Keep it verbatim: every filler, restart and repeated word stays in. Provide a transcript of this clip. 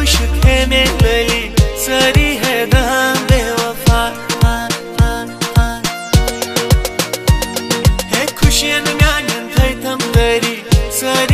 खुश है मेरी सारी है दाम बेवफा है खुशियन म्यान थै थम दरी सारी